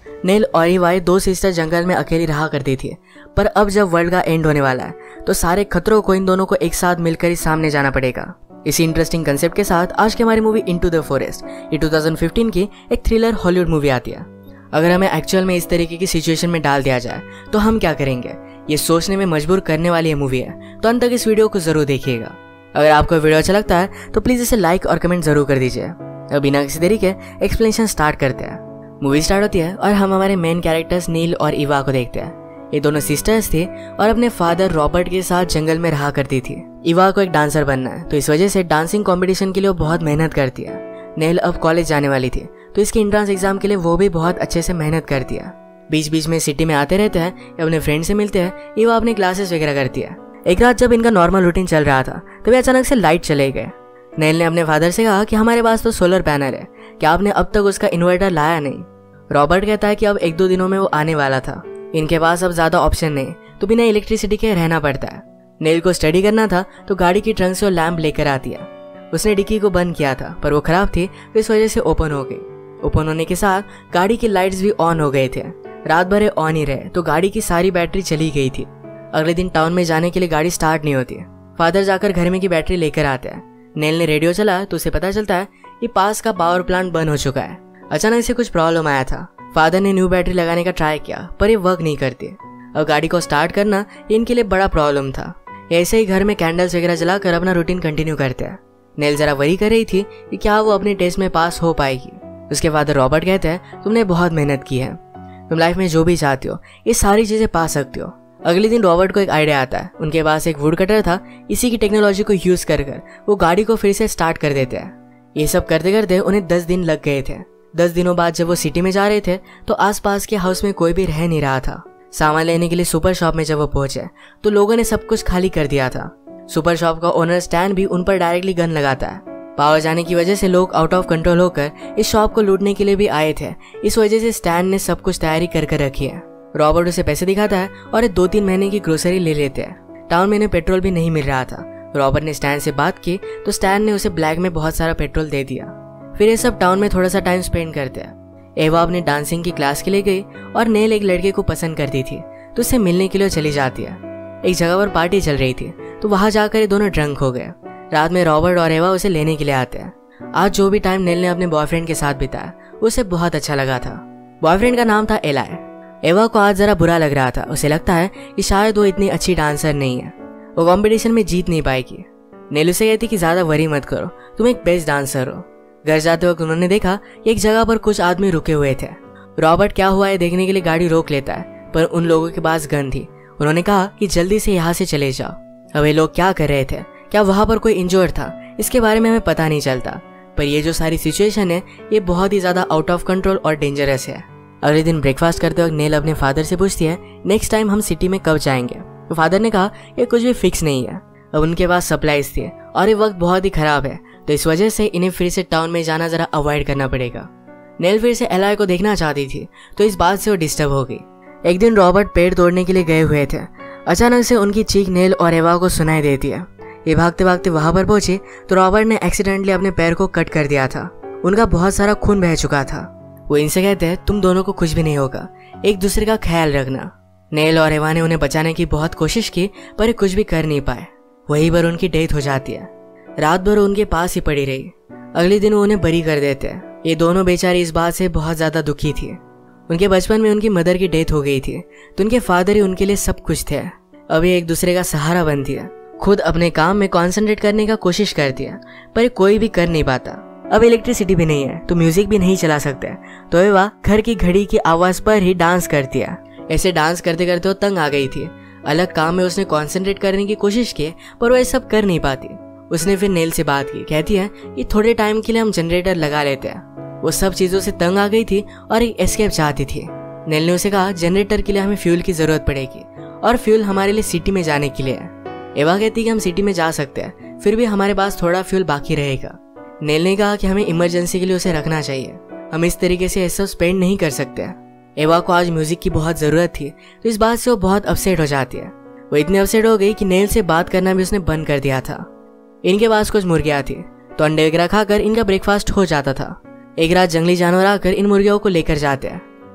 Nail और इवाई 2 sister जंगल में अकेली रहा करती थी, पर अब जब वर्ल्ड का एंड होने वाला है तो सारे खतरों को इन दोनों को एक साथ मिलकर ही सामने जाना पड़ेगा। इसी इंटरेस्टिंग कंसेप्ट के साथ आज की हमारी मूवी इनटू द फॉरेस्ट ये 2015 की एक थ्रिलर हॉलीवुड मूवी आती है। अगर हमें एक्चुअल में इस तरीके की सिचुएशन में डाल दिया जाए तो हम क्या करेंगे, ये सोचने में मजबूर करने वाली ये मूवी है। तो अंत तक इस वीडियो को जरूर देखिएगा। अगर आपको वीडियो अच्छा लगता है तो प्लीज इसे लाइक और कमेंट जरूर कर दीजिए। अब बिना किसी देरी के एक्सप्लेनेशन स्टार्ट करते हैं। मूवी स्टार्ट होती है और हम हमारे मेन कैरेक्टर्स नील और इवा को देखते हैं। ये दोनों सिस्टर्स थी और अपने फादर रॉबर्ट के साथ जंगल में रहा करती थी। इवा को एक डांसर बनना है तो इस वजह से डांसिंग कंपटीशन के लिए वो बहुत मेहनत करती है। नेल अब कॉलेज जाने वाली थी तो इसके एंट्रेंस एग्जाम के लिए वो भी बहुत अच्छे से मेहनत करती है। बीच बीच में सिटी में आते रहते हैं, अपने फ्रेंड से मिलते हैं, इवा अपनी क्लासेस वगैरह करती है। एक रात जब इनका नॉर्मल रूटीन चल रहा था तभी अचानक से लाइट चले गए। नेल ने अपने फादर से कहा कि हमारे पास तो सोलर पैनल है, क्या आपने अब तक उसका इन्वर्टर लाया नहीं। रॉबर्ट कहता है कि अब 1-2 दिनों में वो आने वाला था, इनके पास अब ज्यादा ऑप्शन नहीं तो बिना इलेक्ट्रिसिटी के रहना पड़ता है। नेल को स्टडी करना था तो गाड़ी की ट्रंक से वो लैंप लेकर आती है। उसने डिक्की को बंद किया था पर वो खराब थी तो इस वजह से ओपन हो गई। ओपन होने के साथ गाड़ी की लाइट्स भी ऑन हो गए थे। रात भर ऑन ही रहे तो गाड़ी की सारी बैटरी चली गई थी। अगले दिन टाउन में जाने के लिए गाड़ी स्टार्ट नहीं होती। फादर जाकर घर में की बैटरी लेकर आते हैं। नेल ने रेडियो चला तो उसे पता चलता है कि पास का पावर प्लांट बंद हो चुका है। अचानक से कुछ प्रॉब्लम आया था। फादर ने न्यू बैटरी लगाने का ट्राई किया पर ये वर्क नहीं करती। अब गाड़ी को स्टार्ट करना इनके लिए बड़ा प्रॉब्लम था। ऐसे ही घर में कैंडल्स वगैरह जलाकर अपना रूटीन कंटिन्यू करते हैं। नेल जरा वरी कर रही थी कि क्या वो अपने टेस्ट में पास हो पाएगी। उसके फादर रॉबर्ट कहते हैं तुमने बहुत मेहनत की है, तुम लाइफ में जो भी चाहती हो ये सारी चीजें पा सकती हो। अगले दिन रॉबर्ट को एक आइडिया आता है। उनके पास एक वुड कटर था। इसी की टेक्नोलॉजी को यूज कर वो गाड़ी को फिर से स्टार्ट कर देते हैं। ये सब करते करते उन्हें 10 दिन लग गए थे। 10 दिनों बाद जब वो सिटी में जा रहे थे तो आसपास के हाउस में कोई भी रह नहीं रहा था। सामान लेने के लिए सुपर शॉप में जब वो पहुंचे तो लोगों ने सब कुछ खाली कर दिया था। सुपर शॉप का ओनर स्टैन भी उन पर डायरेक्टली गन लगाता है। पावर जाने की वजह से लोग आउट ऑफ कंट्रोल होकर इस शॉप को लूटने के लिए भी आए थे। इस वजह से स्टैन ने सब कुछ तैयारी कर रखी है। रॉबर्ट उसे पैसे दिखाता है और 2-3 महीने की ग्रोसरी ले लेते हैं। टाउन में इन्हें पेट्रोल भी नहीं मिल रहा था। रॉबर्ट ने स्टैन से बात की तो स्टैन ने उसे ब्लैक में बहुत सारा पेट्रोल दे दिया। फिर ये सब टाउन में थोड़ा सा टाइम स्पेंड करते हैं। एवा अपनी डांसिंग की क्लास के लिए गई और नेल एक लड़के को पसंद करती थी तो उससे मिलने के लिए चली जाती है। एक जगह पर पार्टी चल रही थी तो वहां जाकर ये दोनों ड्रंक हो गए। रात में रॉबर्ट और एवा उसे लेने के लिए आते हैं। आज जो भी टाइम नेल ने अपने बॉयफ्रेंड के साथ बिताया उसे बहुत अच्छा लगा था। बॉयफ्रेंड का नाम था एलाय। एवा को आज जरा बुरा लग रहा था। उसे लगता है कि शायद वो इतनी अच्छी डांसर नहीं है, वो कंपटीशन में जीत नहीं पाएगी। नेल उसे कहती कि ज्यादा वरी मत करो, तुम एक बेस्ट डांसर हो। घर जाते वक्त उन्होंने देखा कि एक जगह पर कुछ आदमी रुके हुए थे। रॉबर्ट क्या हुआ है देखने के लिए गाड़ी रोक लेता है पर उन लोगों के पास गन थी। उन्होंने कहा कि जल्दी से यहाँ से चले जाओ। अब ये लोग क्या कर रहे थे, क्या वहां पर कोई इंजर्ड था, इसके बारे में हमें पता नहीं चलता। पर ये जो सारी सिचुएशन है ये बहुत ही ज्यादा आउट ऑफ कंट्रोल और डेंजरस है। अगले दिन ब्रेकफास्ट करते वक्त नेल अपने फादर से पूछती है नेक्स्ट टाइम हम सिटी में कब जाएंगे। तो फादर ने कहा ये कुछ भी फिक्स नहीं है। अब उनके पास सप्लाईज थी और ये वक्त बहुत ही खराब है तो इस वजह से इन्हें फिर से टाउन में जाना जरा अवॉइड करना पड़ेगा। नेल फिर से एलाय को देखना चाहती थी तो इस बात से वो डिस्टर्ब हो गई। एक दिन रॉबर्ट पेड़ तोड़ने के लिए गए हुए थे। अचानक से उनकी चीख नेल और एवा को सुनाई देती है। ये भागते भागते वहां पर पहुंचे तो रॉबर्ट ने एक्सीडेंटली अपने पैर को कट कर दिया था। उनका बहुत सारा खून बह चुका था। वो इनसे कहते हैं तुम दोनों को कुछ भी नहीं होगा, एक दूसरे का ख्याल रखना। नेल और एवा ने उन्हें बचाने की बहुत कोशिश की पर ये कुछ भी कर नहीं पाए। वहीं पर उनकी डेथ हो जाती है। रात भर उनके पास ही पड़ी रही। अगले दिन वो उन्हें बरी कर देते हैं। ये दोनों बेचारी इस बात से बहुत ज्यादा दुखी थी। उनके बचपन में उनकी मदर की डेथ हो गई थी तो उनके फादर ही उनके लिए सब कुछ थे। अभी एक दूसरे का सहारा बनती है। खुद अपने काम में कंसंट्रेट करने का कोशिश करती है पर कोई भी कर नहीं पाता। अब इलेक्ट्रिसिटी भी नहीं है तो म्यूजिक भी नहीं चला सकते तो एवा घर की घड़ी की आवाज पर ही डांस करती है। ऐसे डांस करते करते वो तंग आ गई थी। अलग काम में उसने कंसंट्रेट करने की कोशिश की पर वो ये सब कर नहीं पाती। उसने फिर नेल से बात की। कहती है कि थोड़े टाइम के लिए हम जनरेटर लगा लेते हैं। वो सब चीजों से तंग आ गई थी और एक एस्केप चाहती थी। नेल ने उसे कहा जनरेटर के लिए हमें फ्यूल की जरूरत पड़ेगी और फ्यूल हमारे लिए सिटी में जाने के लिए है। एवा कहती कि हम सिटी में जा सकते हैं फिर भी हमारे पास थोड़ा फ्यूल बाकी रहेगा। नेल ने कहा कि हमें इमरजेंसी के लिए उसे रखना चाहिए, हम इस तरीके से ऐसा स्पेंड नहीं कर सकते। एवा को आज म्यूजिक की बहुत जरूरत थी तो इस बात से वो बहुत अपसेट हो जाती है। वो इतनी अपसेट हो गई कि नेल से बात करना भी उसने बंद कर दिया था। इनके पास कुछ मुर्गियां थी तो अंडे वगैरह खाकर इनका ब्रेकफास्ट हो जाता था। एक रात जंगली जानवर आकर इन मुर्गियों को लेकर जाते हैं।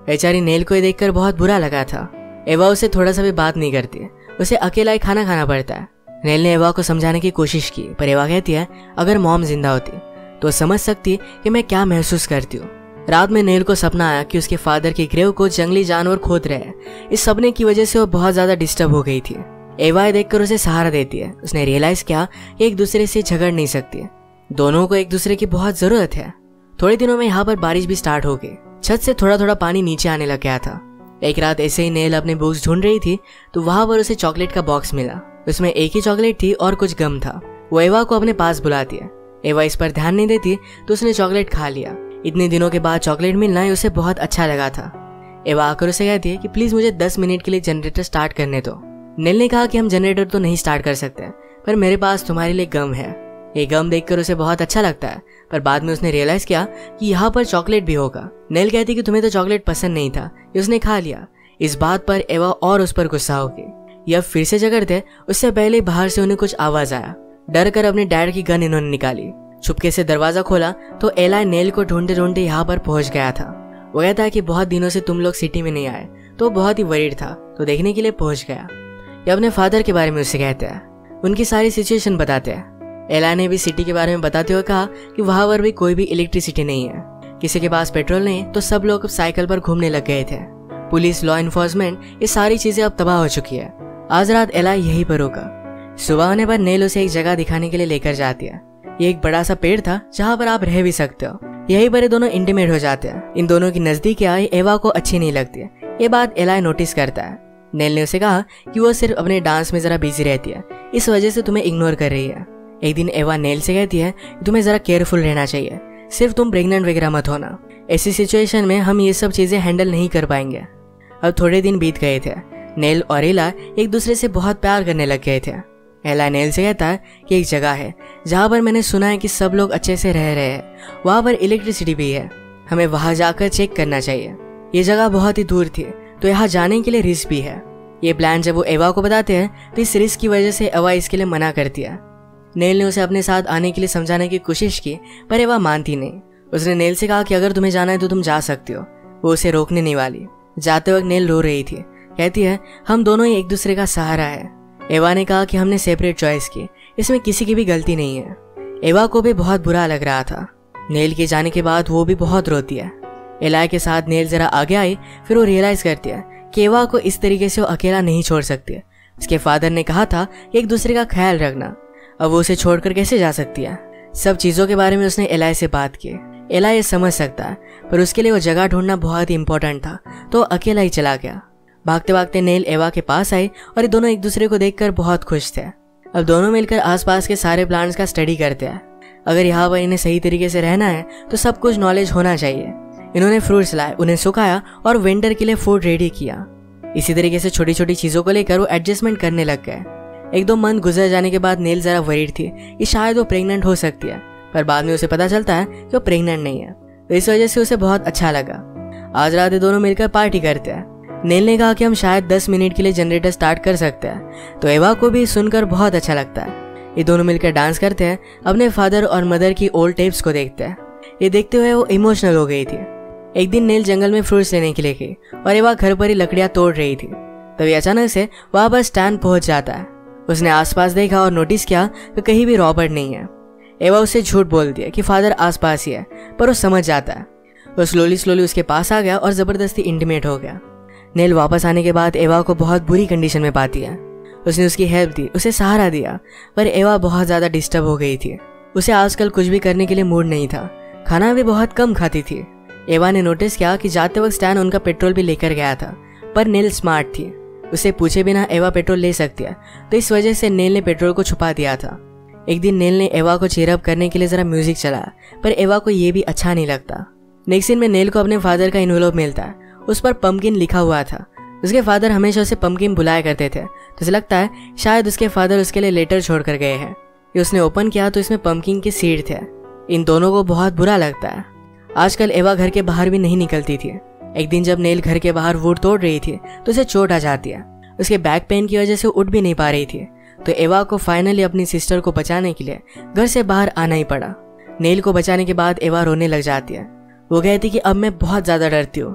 बेचारी नेल को ये देखकर बहुत बुरा लगा था। एवा उससे थोड़ा सा भी बात नहीं करती, उसे अकेला ही खाना खाना पड़ता है। नेल ने एवा को समझाने की कोशिश की, पर एवा कहती है अगर मॉम जिंदा होती तो समझ सकती कि मैं क्या महसूस करती हूँ। रात में नेल को सपना आया कि उसके फादर की ग्रेव को जंगली जानवर खोद रहे हैं। इस सपने की वजह से वो बहुत ज्यादा डिस्टर्ब हो गई थी। एवा देखकर उसे सहारा देती है। उसने रियलाइज किया कि एक दूसरे से झगड़ नहीं सकती, दोनों को एक दूसरे की बहुत जरूरत है। थोड़े दिनों में यहाँ पर बारिश भी स्टार्ट हो गई। छत से थोड़ा थोड़ा पानी नीचे आने लग गया था। एक रात ऐसे ही नेल अपने बुक्स ढूंढ रही थी तो वहां पर उसे चॉकलेट का बॉक्स मिला। उसमें एक ही चॉकलेट थी और कुछ गम था। वो एवा को अपने पास बुलाती है। एवा इस पर ध्यान नहीं देती तो उसने चॉकलेट खा लिया। इतने दिनों के बाद चॉकलेट मिलना उसे बहुत अच्छा लगा था। एवा आकर उसे कहती है कि प्लीज मुझे 10 मिनट के लिए जनरेटर स्टार्ट करने दो। नेल ने कहा कि हम जनरेटर तो नहीं स्टार्ट कर सकते, पर मेरे पास तुम्हारे लिए गम है। ये गम देखकर उसे बहुत अच्छा लगता है, पर बाद में उसने रियलाइज किया कि यहाँ पर चॉकलेट भी होगा। नेल कहती कि तुम्हें तो चॉकलेट पसंद नहीं था, ये उसने खा लिया। इस बात पर एवा और उस पर गुस्सा हो गई। यह फिर से झगड़ते, उससे पहले बाहर से उन्हें कुछ आवाज आया। डर कर अपने डैड की गन इन्होंने निकाली। चुपके से दरवाजा खोला तो एला नेल को ढूंढते ढूंढते यहाँ पर पहुंच गया था। वो कहता है कि बहुत दिनों से तुम लोग सिटी में नहीं आए, तो बहुत ही वरीड था, तो देखने के लिए पहुंच गया। ये अपने फादर के बारे में उससे कहते हैं, उनकी सारी सिचुएशन बताते हैं। एला ने भी सिटी के बारे में बताते हुए कहा कि वहां पर भी कोई भी इलेक्ट्रिसिटी नहीं है, किसी के पास पेट्रोल नहीं, तो सब लोग साइकिल पर घूमने लग गए थे। पुलिस, लॉ इन्फोर्समेंट, ये सारी चीजें अब तबाह हो चुकी है। आज रात एला यहीं पर होगा। सुबह होने पर नेल उसे एक जगह दिखाने के लिए लेकर जाती है। ये एक बड़ा सा पेड़ था जहाँ पर आप रह भी सकते हो। यहीं पर ये दोनों इंटीमेट हो जाते हैं। इन दोनों की नजदीकी आई एवा को अच्छी नहीं लगती है। ये बात एला नोटिस करता है। नेल ने उसे कहा कि वो सिर्फ अपने डांस में जरा बिजी रहती है, इस वजह से तुम्हें इग्नोर कर रही है। एक दिन एवा नेल से कहती है तुम्हें जरा केयरफुल रहना चाहिए, सिर्फ तुम प्रेग्नेंट वगैरह मत होना। ऐसी सिचुएशन में हम ये सब चीजें हैंडल नहीं कर पाएंगे। अब थोड़े दिन बीत गए थे। नेल और एला एक दूसरे से बहुत प्यार करने लग गए थे। एला नेल से कहता है कि एक जगह है जहाँ पर मैंने सुना है कि सब लोग अच्छे से रह रहे हैं, वहाँ पर इलेक्ट्रिसिटी भी है, हमें वहाँ जाकर चेक करना चाहिए। ये जगह बहुत ही दूर थी, तो यहाँ जाने के लिए रिस्क भी है। ये प्लान जब वो एवा को बताते हैं तो इस रिस्क की वजह से एवा इसके लिए मना करती है। नेल ने उसे अपने साथ आने के लिए समझाने की कोशिश की, पर एवा मानती नहीं। उसने नेल से कहा कि अगर तुम्हें जाना है तो तुम जा सकते हो। वो उसे रोकने नहीं वाली। जाते वक्त नेल रो रही थी, कहती है हम दोनों ही एक दूसरे का सहारा है। एवा ने कहा कि हमने सेपरेट चॉइस की, इसमें किसी की भी गलती नहीं है। एवा को भी बहुत बुरा लग रहा था। नेल के जाने के बाद वो भी बहुत रोती है। एला के साथ नेल जरा आगे आई, फिर वो रियलाइज करती है कि एवा को इस तरीके से वो अकेला नहीं छोड़ सकती। उसके फादर ने कहा था कि एक दूसरे का ख्याल रखना, अब वो उसे छोड़कर कैसे जा सकती है। सब चीजों के बारे में उसने एला से बात की। एला ये समझ सकता है, पर उसके लिए वो जगह ढूंढना बहुत ही इंपॉर्टेंट था, तो अकेला ही चला गया। भागते भागते नेल एवा के पास आई और ये दोनों एक दूसरे को देखकर बहुत खुश थे। अब दोनों मिलकर आसपास के सारे प्लांट्स का स्टडी करते हैं। अगर यहाँ पर इन्हें सही तरीके से रहना है तो सब कुछ नॉलेज होना चाहिए। इन्होंने फ्रूट्स लाए, उन्हें सुखाया और विंटर के लिए फूड रेडी किया। इसी तरीके से छोटी छोटी चीजों को लेकर वो एडजस्टमेंट करने लग गए। एक दो मंथ गुजर जाने के बाद नेल जरा वरीड थी कि शायद वो प्रेग्नेंट हो सकती है, पर बाद में उसे पता चलता है कि वो प्रेग्नेंट नहीं है, तो इस वजह से उसे बहुत अच्छा लगा। आज रात दोनों मिलकर पार्टी करते हैं। नेल ने कहा कि हम शायद 10 मिनट के लिए जनरेटर स्टार्ट कर सकते हैं, तो एवा को भी सुनकर बहुत अच्छा लगता है। ये दोनों मिलकर डांस करते हैं, अपने फादर और मदर की ओल्ड टेप्स को देखते हैं। ये देखते हुए वो इमोशनल हो गई थी। एक दिन नेल जंगल में फ्रूट्स लेने के लिए गई और एवा घर पर ही लकड़ियां तोड़ रही थी। तभी अचानक से वहां पर स्टैन पहुंच जाता है। उसने आसपास देखा और नोटिस किया कि कहीं भी रॉबर्ट नहीं है। एवा उससे झूठ बोल दिया कि फादर आसपास ही है, पर वो समझ जाता है। वो स्लोली उसके पास आ गया और जबरदस्ती इंटीमेट हो गया। नेल वापस आने के बाद एवा को बहुत बुरी कंडीशन में पाती है। उसने उसकी हेल्प दी, उसे सहारा दिया, पर एवा बहुत ज्यादा डिस्टर्ब हो गई थी। उसे आजकल कुछ भी करने के लिए मूड नहीं था, खाना भी बहुत कम खाती थी। एवा ने नोटिस किया कि जाते वक्त स्टैन उनका पेट्रोल भी लेकर गया था, पर नेल स्मार्ट थी, उसे पूछे बिना एवा पेट्रोल ले सकती है, तो इस वजह से नेल ने पेट्रोल को छुपा दिया था। एक दिन नेल ने एवा को चीयर अप करने के लिए जरा म्यूजिक चलाया, पर एवा को ये भी अच्छा नहीं लगता। नेक्स्ट दिन में नेल को अपने फादर का इन्वेलप मिलता है, उस पर पंपकिन लिखा हुआ था। उसके फादर हमेशा उसे पंपकिन बुलाया करते थे, तो उसे लगता है शायद उसके फादर उसके लिए लेटर छोड़ कर गए हैं। ये उसने ओपन किया तो इसमें पंपकिन के सीड थे। इन दोनों को बहुत बुरा लगता है। आजकल एवा घर के बाहर भी नहीं निकलती थी। एक दिन जब नेल घर के बाहर वुड तोड़ रही थी तो उसे चोट आ जाती है। उसके बैक पेन की वजह से उठ भी नहीं पा रही थी, तो एवा को फाइनली अपनी सिस्टर को बचाने के लिए घर से बाहर आना ही पड़ा। नेल को बचाने के बाद एवा रोने लग जाती है। वो कहती कि अब मैं बहुत ज्यादा डरती हूँ।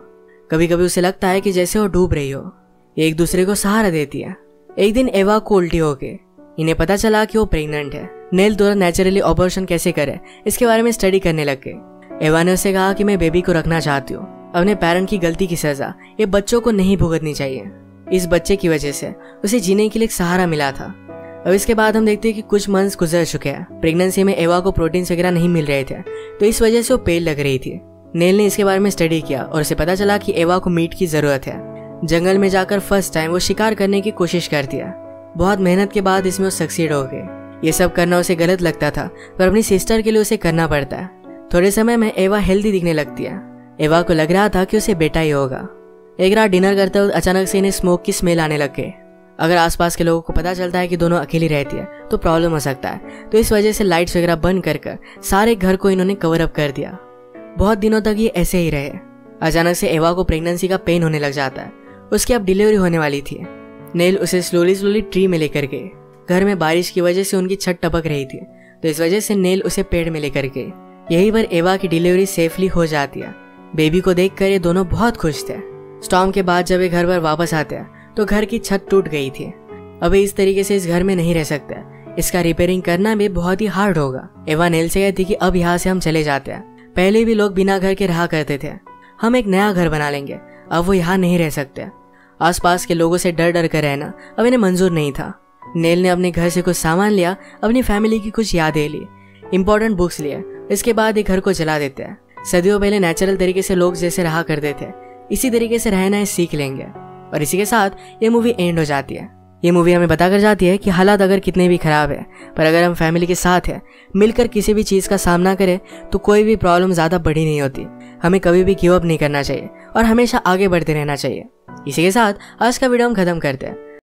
कभी कभी उसे लगता है कि जैसे वो डूब रही हो। एक दूसरे को सहारा देती है। एक दिन एवा को उल्टी हो गई। इन्हें पता चला कि वो प्रेग्नेंट है। नेल तुरंत नेचुरली ऑपरेशन कैसे करे इसके बारे में स्टडी करने लग गई। एवा ने उसे कहा कि मैं बेबी को रखना चाहती हूँ। अपने पेरेंट की गलती की सजा ये बच्चों को नहीं भुगतनी चाहिए। इस बच्चे की वजह से उसे जीने के लिए एक सहारा मिला था। अब इसके बाद हम देखते हैं कि कुछ मंथ्स गुजर चुके हैं। प्रेगनेंसी में एवा को प्रोटीन्स वगैरह नहीं मिल रहे थे, तो इस वजह से वो पेल लग रही थी। नेल ने इसके बारे में स्टडी किया और उसे पता चला कि एवा को मीट की जरूरत है। जंगल में जाकर फर्स्ट टाइम वो शिकार करने की कोशिश करती है। बहुत मेहनत के बाद इसमें वो सक्सीड हो गए। ये सब करना उसे गलत लगता था, पर अपनी सिस्टर के लिए उसे करना पड़ता है। थोड़े समय में एवा हेल्दी दिखने लगती है। एवा को लग रहा था कि उसे बेटा ही होगा। एक रात डिनर करते वक्त अचानक से इन्हें स्मोक की स्मेल आने लग गई। अगर आसपास के लोगों को पता चलता है कि दोनों अकेली रहती है तो प्रॉब्लम हो सकता है, तो इस वजह से लाइट्स वगैरह बंद कर सारे घर को इन्होंने कवर अप कर दिया। बहुत दिनों तक ये ऐसे ही रहे। अचानक से एवा को प्रेगनेंसी का पेन होने लग जाता है। उसकी अब डिलीवरी होने वाली थी। नेल उसे स्लोली ट्री में लेकर गए। घर में बारिश की वजह से उनकी छत टपक रही थी, तो इस वजह से नेल उसे पेड़ में लेकर गए। यहीं पर एवा की डिलीवरी सेफली हो जाती है। बेबी को देखकर ये दोनों बहुत खुश थे। स्टॉर्म के बाद जब ये घर पर वापस आते हैं तो घर की छत टूट गई थी। अब इस तरीके से इस घर में नहीं रह सकते। इसका रिपेयरिंग करना भी बहुत ही हार्ड होगा। एवा नेल से कहती कि अब यहाँ से हम चले जाते हैं। पहले भी लोग बिना घर के रहा करते थे, हम एक नया घर बना लेंगे। अब वो यहाँ नहीं रह सकते। आसपास के लोगों से डर कर रहना अब इन्हें मंजूर नहीं था। नेल ने अपने घर से कुछ सामान लिया, अपनी फैमिली की कुछ यादें ली, इंपॉर्टेंट बुक्स लिए। इसके बाद ये घर को जला देते हैं। सदियों पहले नेचुरल तरीके से लोग जैसे रहा करते थे, इसी तरीके से रहना सीख लेंगे। और इसी के साथ ये मूवी एंड हो जाती है। ये मूवी हमें बता कर जाती है कि हालात अगर कितने भी खराब है, पर अगर हम फैमिली के साथ हैं, मिलकर किसी भी चीज़ का सामना करें, तो कोई भी प्रॉब्लम ज़्यादा बड़ी नहीं होती। हमें कभी भी गिव अप नहीं करना चाहिए और हमेशा आगे बढ़ते रहना चाहिए। इसी के साथ आज का वीडियो हम खत्म करते हैं।